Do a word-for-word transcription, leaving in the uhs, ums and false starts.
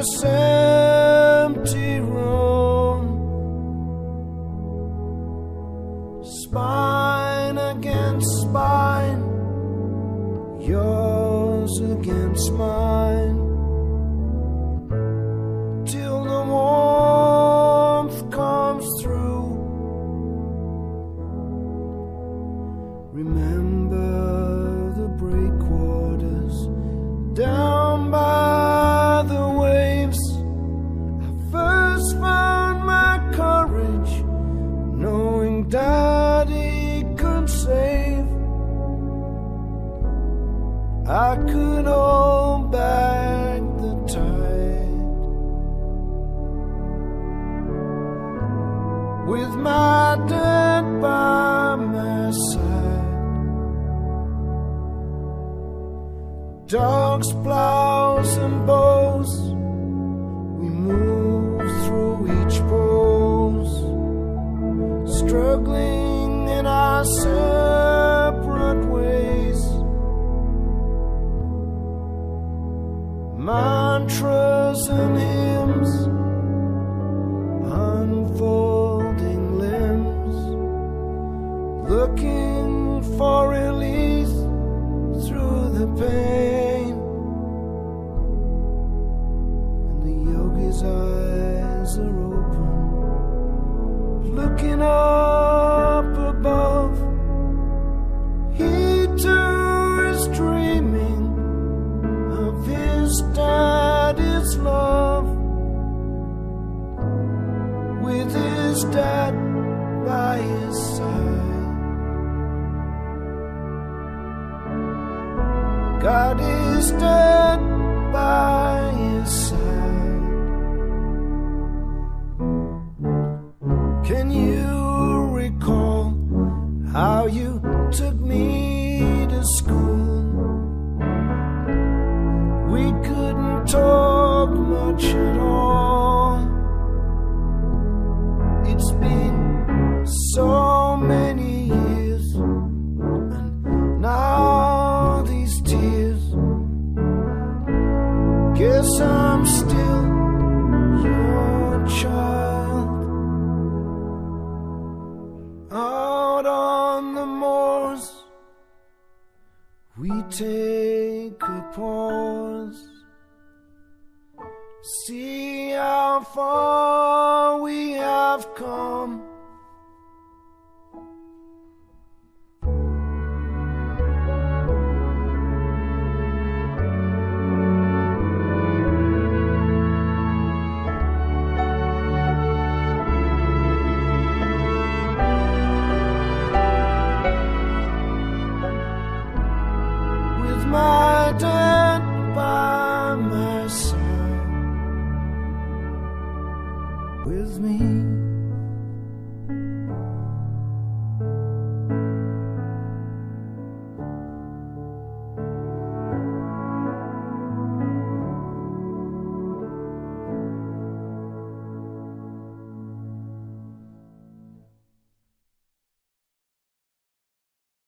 this empty room, spine against spine, yours against mine, till the warmth comes through. Remember the breakwaters down by the waves. I first found my courage, knowing Daddy could save. I could hold back the tide with my dad by my side. Dogs, plows and bows, we move through each pose, struggling in our separate ways. Mantras and hymns, unfolding limbs, looking for release through the pain. And the yogi's eyes are open, looking up above. He too is dreaming of his daddy's love, with his dad by his side. God is dead by his side. Can you recall how you took me to school? We couldn't talk much at all. It's been so many years, and now these tears. Guess I'm still your child. Out on the moors, we take a pause, see how far we have come. My dad by my side, with me.